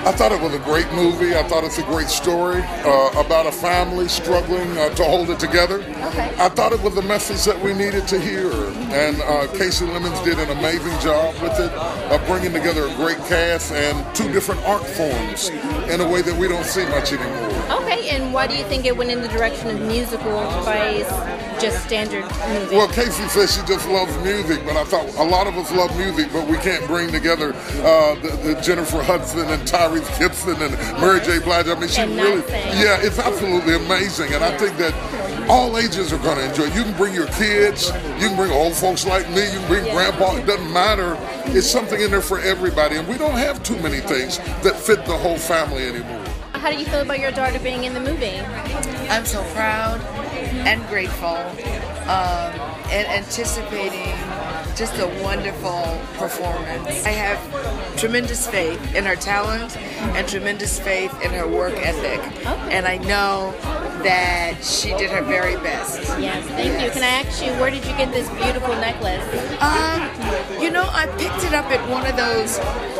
I thought it was a great movie. I thought it's a great story about a family struggling to hold it together. Okay. I thought it was a message that we needed to hear, and Kasi Lemmons did an amazing job with it, bringing together a great cast and two different art forms in a way that we don't see much anymore. Okay, and why do you think it went in the direction of musical by just standard movie? Well, Kasi says she just loves music, but I thought a lot of us love music, but we can't bring together the Jennifer Hudson and Tyrese Gibson and Mary J. Blige. I mean, she really, yeah, it's absolutely amazing, and I think that all ages are going to enjoy it. You can bring your kids, you can bring old folks like me, you can bring grandpa, it doesn't matter. It's something in there for everybody, and we don't have too many things that fit the whole family anymore. How do you feel about your daughter being in the movie? I'm so proud and grateful and anticipating just a wonderful performance. I have tremendous faith in her talent and tremendous faith in her work ethic. Okay. And I know that she did her very best. Yes, thank you. Can I ask you, where did you get this beautiful necklace? You know, I picked it up at one of those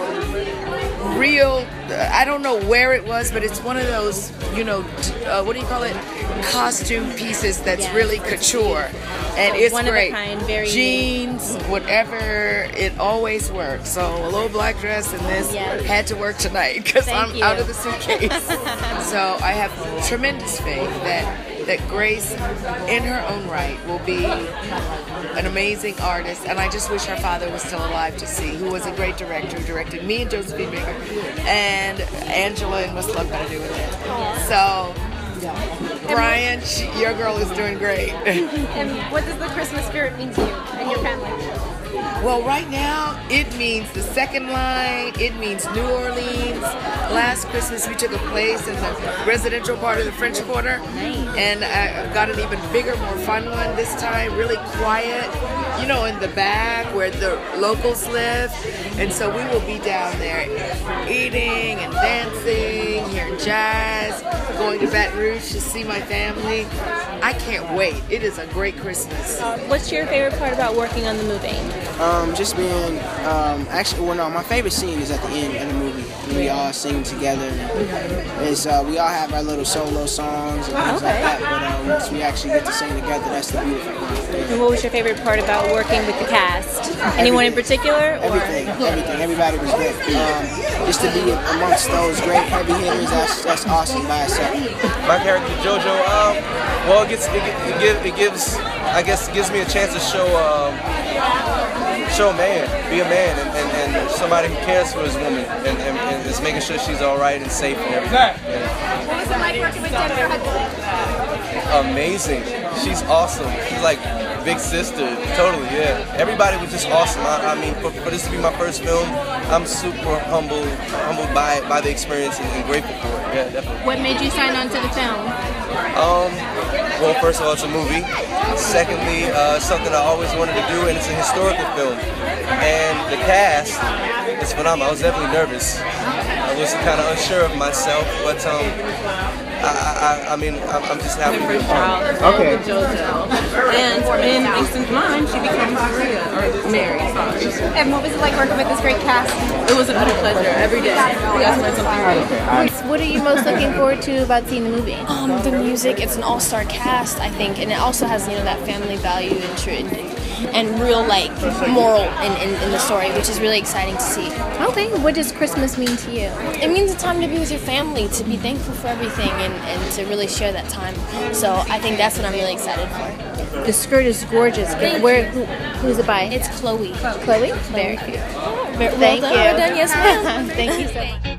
real, I don't know where it was, but it's one of those, you know, what do you call it? Costume pieces that's really couture. And So it's one of a great. kind, very Jeans, whatever, it always works. So a little black dress and this had to work tonight because I'm out of the suitcase. So I have tremendous faith that Grace, in her own right, will be an amazing artist, and I just wish her father was still alive to see, who was a great director, who directed me and Josephine Baker, and Angela and What's Love Got to Do with It. So, Brian, your girl is doing great. And what does the Christmas spirit mean to you and your family? Well, right now, it means the second line, it means New Orleans. Last Christmas, we took a place in the residential part of the French Quarter, and I got an even bigger, more fun one this time, really quiet, you know, in the back where the locals live. And so we will be down there eating and dancing, hearing jazz, going to Baton Rouge to see my family. I can't wait. It is a great Christmas. What's your favorite part about working on the movie? Just being, actually, well, no, my favorite scene is at the end of the movie. When we all sing together. It's, we all have our little solo songs and things like that, but once we actually get to sing together, that's the beautiful part. And what was your favorite part about working with the cast? Anyone in particular? Everything. Everybody was great. Just to be amongst those great heavy hitters, that's awesome by itself. My character JoJo, well, it gives, I guess, it gives me a chance to show a man, be a man, and somebody who cares for his woman, and is making sure she's all right and safe and everything. Yeah. What was it like working with Jennifer Hudson? Amazing. She's awesome. She's like big sister, totally, yeah. Everybody was just awesome. I mean, for this to be my first film, I'm super humbled by the experience and grateful for it. Yeah, definitely. What made you sign on to the film? Well, first of all, it's a movie. Secondly, something I always wanted to do, and it's a historical film. And the cast is phenomenal. I was definitely nervous. I was kind of unsure of myself, but I mean, I'm just happy to be a part. Okay. JoJo. And in Langston's mind, she becomes Maria, or Mary, sorry. And what was it like working with this great cast? It was an utter pleasure every day. We got to learn something new. What are you most looking forward to about seeing the movie? The music, it's an all-star cast, I think, and it also has, you know, that family value and real, like, moral in the story, which is really exciting to see. Okay, what does Christmas mean to you? It means a time to be with your family, to be thankful for everything, and to really share that time. So I think that's what I'm really excited for. The skirt is gorgeous. Who's it by? It's Chloe. Chloe? Very cute. Thank you. Well done, yes, ma'am. Thank you so much.